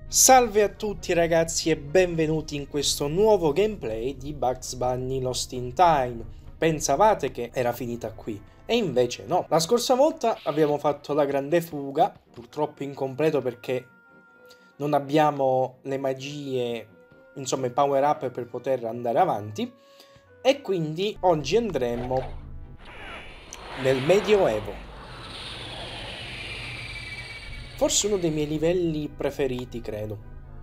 Salve a tutti ragazzi e benvenuti in questo nuovo gameplay di Bugs Bunny Lost in Time. Pensavate che era finita qui, e invece no. La scorsa volta abbiamo fatto la grande fuga, purtroppo incompleto perché non abbiamo le magie, insomma i power up per poter andare avanti. E quindi oggi andremo nel Medioevo. Forse uno dei miei livelli preferiti, credo.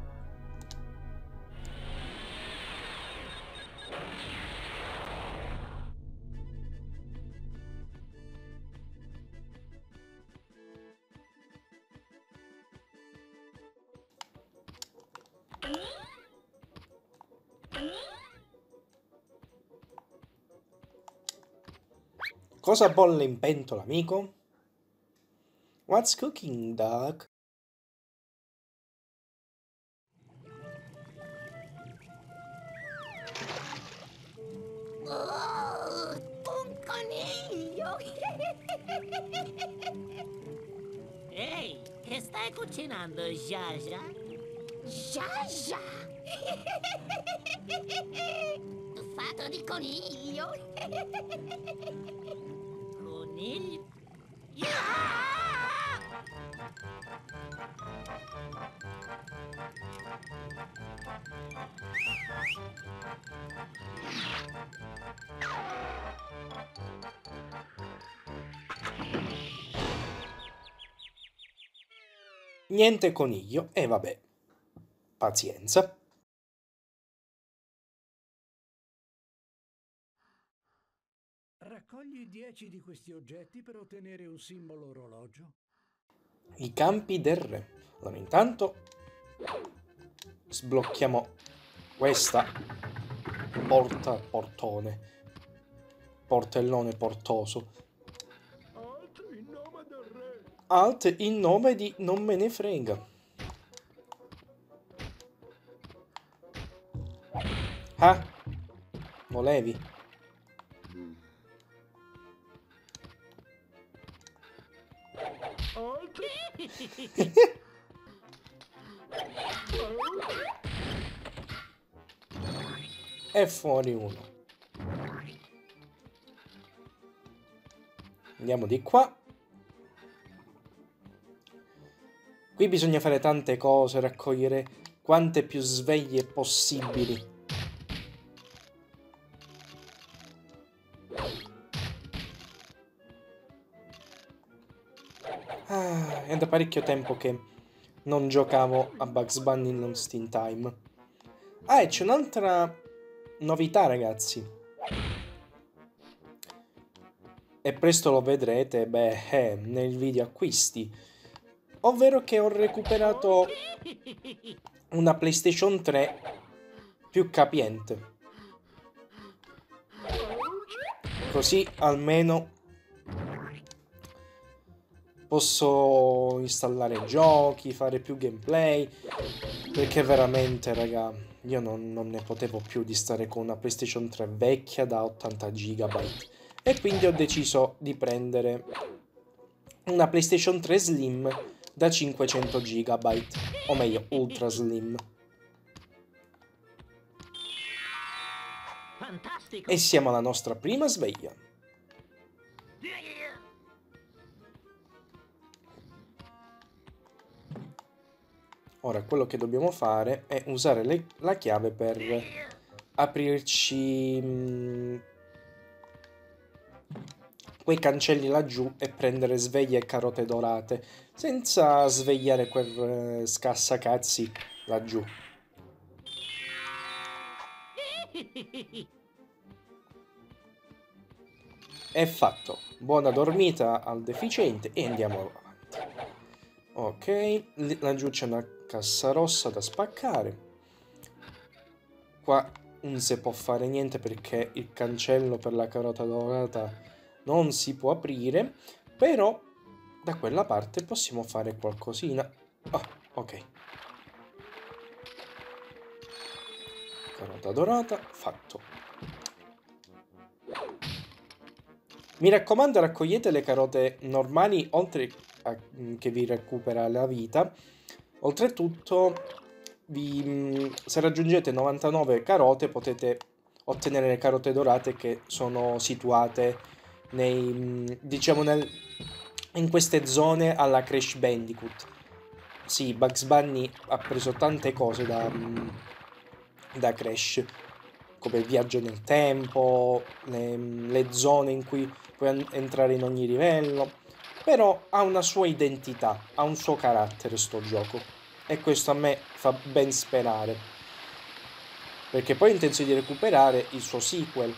Cosa bolle in pentola, amico? What's cooking, dog? Oh, un coniglio! Ehi, che stai cucinando, Jaja? Giagia! Fatto di coniglio! Coniglio? Niente coniglio, e vabbè. Pazienza. Raccogli 10 di questi oggetti per ottenere un simbolo orologio. I campi del re. Allora, intanto sblocchiamo questa portone. Portellone portoso. Alt in nome del re. Alt in nome di non me ne frega. Ah, volevi? Alt. E fuori uno. Andiamo di qua. Qui bisogna fare tante cose, raccogliere quante più sveglie possibili. È da parecchio tempo che non giocavo a Bugs Bunny in Lost in Time. Ah, e c'è un'altra novità, ragazzi. E presto lo vedrete, nel video acquisti. Ovvero che ho recuperato una PlayStation 3 più capiente. Così almeno posso installare giochi, fare più gameplay. Perché veramente, raga, io non ne potevo più di stare con una PlayStation 3 vecchia da 80 GB. E quindi ho deciso di prendere una PlayStation 3 Slim da 500 GB. O meglio, Ultra Slim. Fantastico! E siamo alla nostra prima sveglia. Ora quello che dobbiamo fare è usare la chiave per aprirci quei cancelli laggiù e prendere sveglie e carote dorate, senza svegliare quel scassacazzi laggiù. È fatto. Buona dormita al deficiente e andiamo avanti. Ok, laggiù c'è una cassa rossa da spaccare. Qua non si può fare niente perché il cancello per la carota dorata non si può aprire, però da quella parte possiamo fare qualcosina. Oh, ok. Carota dorata, fatto. Mi raccomando, raccogliete le carote normali, oltre a che vi recupera la vita. Oltretutto, se raggiungete 99 carote potete ottenere le carote dorate che sono situate diciamo in queste zone alla Crash Bandicoot. Sì, Bugs Bunny ha preso tante cose da Crash, come il viaggio nel tempo, le zone in cui puoi entrare in ogni livello, però ha una sua identità, ha un suo carattere sto gioco, e questo a me fa ben sperare, perché poi ho intenzione di recuperare il suo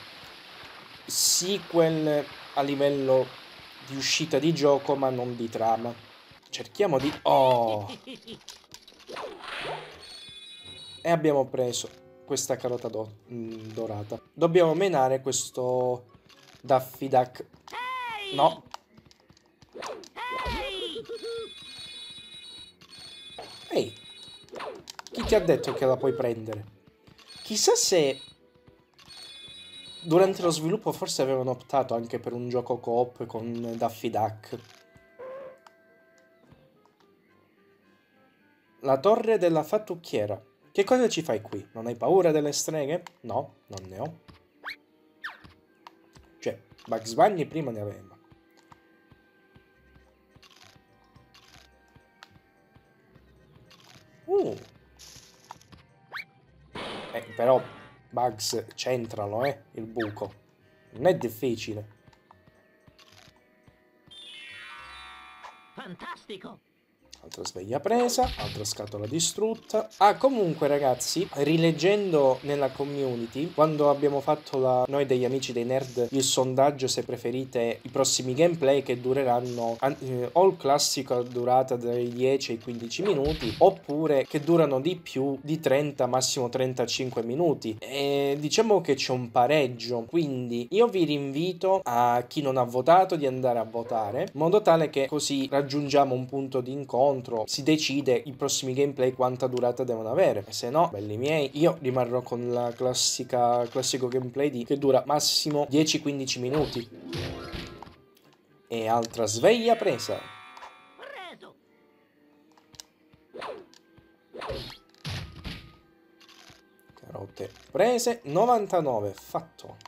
sequel a livello di uscita di gioco, ma non di trama. Cerchiamo di... Oh! E abbiamo preso questa carota dorata. Dobbiamo menare questo Daffy Duck. No. Ehi, chi ti ha detto che la puoi prendere? Chissà se durante lo sviluppo forse avevano optato anche per un gioco co-op con Daffy Duck. La torre della fattucchiera. Che cosa ci fai qui? Non hai paura delle streghe? No, non ne ho. Cioè, Bugs Bunny prima ne aveva. Però Bugs, centralo, il buco. Non è difficile. Fantastico! Altra sveglia presa, altra scatola distrutta. Ah, comunque ragazzi, rileggendo nella community, quando abbiamo fatto noi degli amici dei nerd il sondaggio se preferite i prossimi gameplay che dureranno o il classico a durata dai 10 ai 15 minuti, oppure che durano di più di 30, massimo 35 minuti. E diciamo che c'è un pareggio, quindi io vi rinvito a chi non ha votato di andare a votare, in modo tale che così raggiungiamo un punto di incontro, si decide i prossimi gameplay quanta durata devono avere. E se no, belli miei, io rimarrò con la classico gameplay che dura massimo 10-15 minuti. E altra sveglia presa. Carote prese. 99 fatto.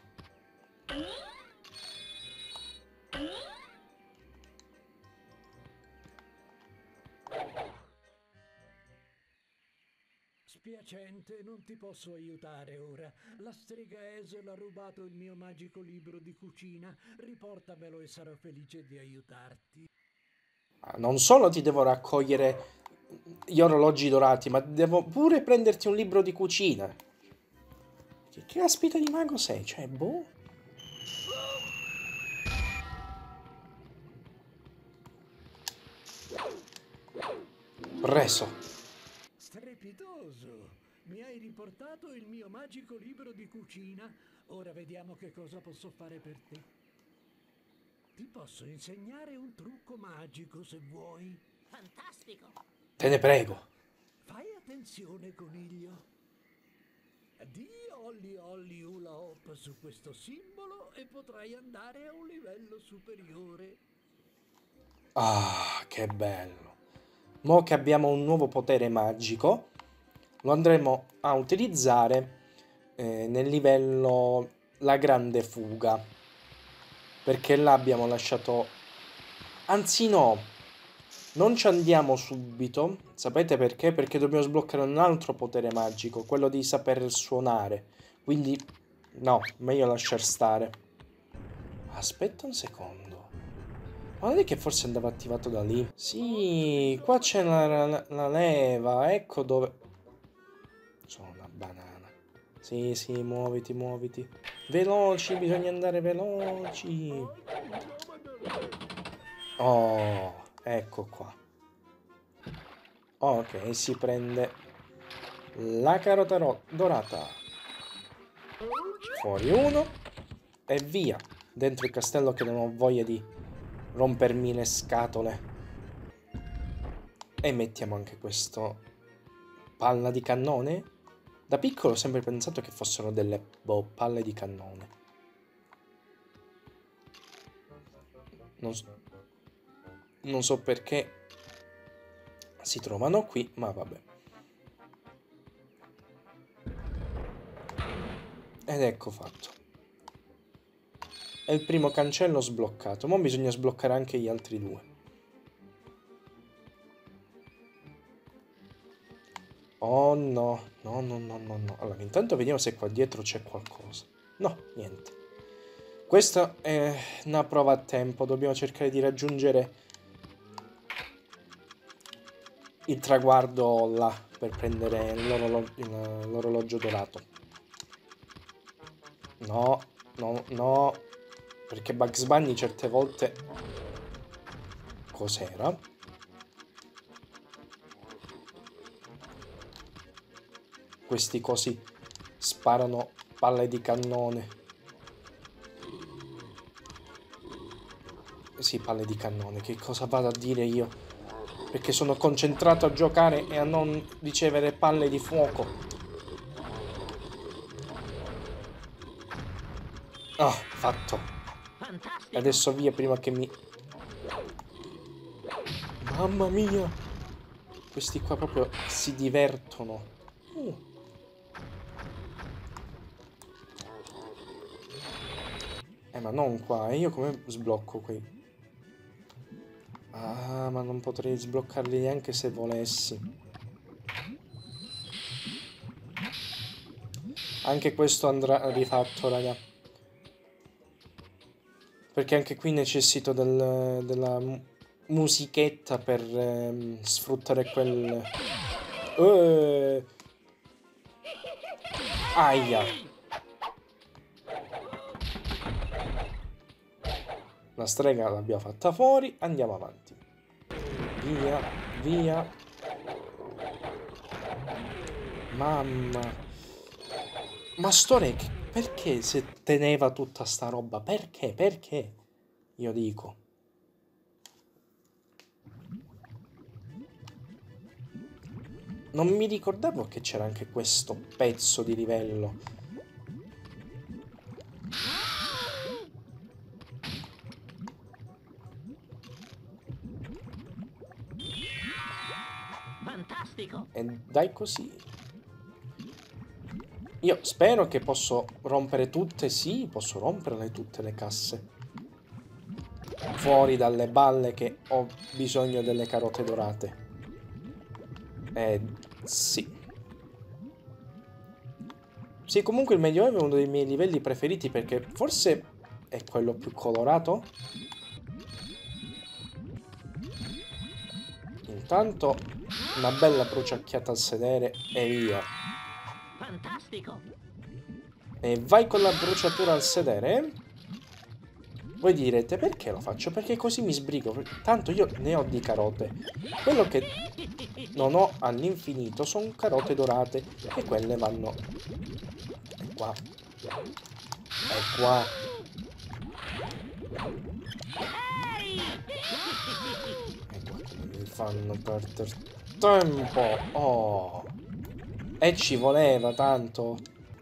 Spiacente, non ti posso aiutare ora. La strega Esel ha rubato il mio magico libro di cucina. Riportamelo e sarò felice di aiutarti. Non solo ti devo raccogliere gli orologi dorati, ma devo pure prenderti un libro di cucina. Che caspita di mago sei? Cioè, boh. Preso. Strepitoso! Mi hai riportato il mio magico libro di cucina. Ora vediamo che cosa posso fare per te. Ti posso insegnare un trucco magico se vuoi. Fantastico! Te ne prego. Fai attenzione, coniglio. Di olli olli hula hop su questo simbolo e potrai andare a un livello superiore. Ah, che bello. Mo' che abbiamo un nuovo potere magico, lo andremo a utilizzare nel livello La Grande Fuga. Perché là abbiamo lasciato... Anzi no, non ci andiamo subito. Sapete perché? Perché dobbiamo sbloccare un altro potere magico, quello di saper suonare. Quindi no, meglio lasciar stare. Aspetta un secondo. Ma non è che forse andava attivato da lì? Sì, qua c'è la leva, ecco dove... Sono una banana. Sì, sì, muoviti, muoviti. Veloci, bisogna andare veloci. Oh, ecco qua. Ok, si prende la carota dorata. Fuori uno. E via. Dentro il castello che non ho voglia di rompermi le scatole. E mettiamo anche questo palla di cannone. Da piccolo ho sempre pensato che fossero delle palle di cannone. Non so perché si trovano qui, ma vabbè. Ed ecco fatto. È il primo cancello sbloccato. Ora bisogna sbloccare anche gli altri due. Oh no, no, no, no, no, no. Allora, intanto vediamo se qua dietro c'è qualcosa. No, niente. Questa è una prova a tempo. Dobbiamo cercare di raggiungere il traguardo là per prendere l'orologio dorato. No, no, no. Perché Bugs Bunny certe volte... Cos'era? Questi cosi sparano palle di cannone. Sì, palle di cannone. Che cosa vado a dire io? Perché sono concentrato a giocare e a non ricevere palle di fuoco. Ah, fatto. Fantastico. Adesso via prima che mi... Mamma mia! Questi qua proprio si divertono. Ma non qua. E io come sblocco qui? Ah, ma non potrei sbloccarli neanche se volessi. Anche questo andrà rifatto, raga. Perché anche qui necessito della musichetta per sfruttare quel... Aia! La strega l'abbiamo fatta fuori, andiamo avanti. Via, via. Mamma. Ma sto re, perché se teneva tutta sta roba? Perché? Perché? Io dico. Non mi ricordavo che c'era anche questo pezzo di livello. Fantastico. E dai così. Io spero che posso rompere tutte. Sì, posso romperle tutte le casse. Fuori dalle balle che ho bisogno delle carote dorate. Sì. Sì, comunque il Medioevo è uno dei miei livelli preferiti perché forse è quello più colorato. Intanto una bella bruciacchiata al sedere e via. Fantastico. E vai con la bruciatura al sedere. Voi direte perché lo faccio? Perché così mi sbrigo. Tanto io ne ho di carote. Quello che non ho all'infinito sono carote dorate. E quelle vanno... E qua. E qua. E qua come mi fanno perdere tempo. Oh. E ci voleva tanto.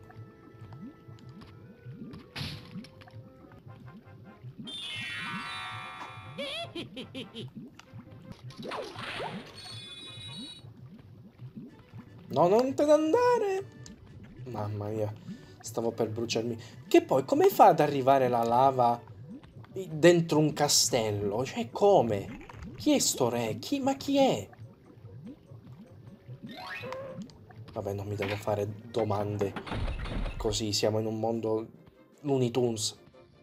No, non te ne andare. Mamma mia, stavo per bruciarmi. Che poi, come fa ad arrivare la lava dentro un castello? Cioè, come? Chi è sto re? Ma chi è? Vabbè, non mi devo fare domande. Così, siamo in un mondo Looney Tunes.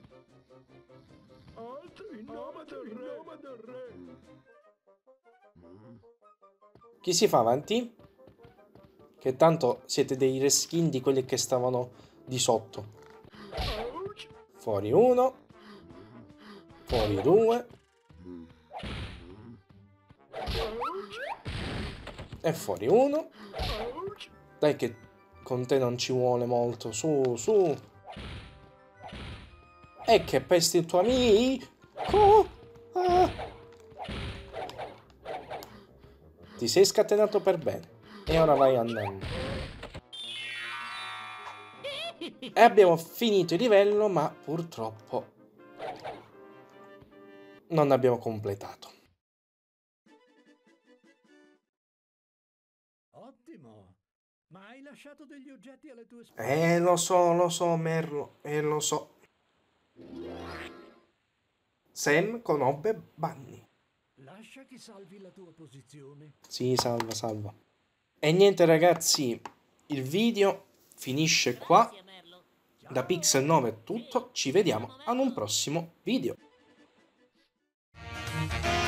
Chi si fa avanti? Che tanto siete dei reskin di quelli che stavano di sotto. Fuori uno. Fuori due. E fuori uno. Dai che con te non ci vuole molto. Su, su. E che pesti il tuo amico. Ah. Ti sei scatenato per bene. E ora vai andando. E abbiamo finito il livello, ma purtroppo non abbiamo completato. Ottimo. Ma hai lasciato degli oggetti alle tue spalle? Lo so, Merlo, lo so. Sam conobbe Bunny. Lascia che salvi la tua posizione. Sì, salva. E niente ragazzi, il video finisce qua. Grazie, Merlo. Da Pixel 9 è tutto, ci vediamo ad un prossimo video.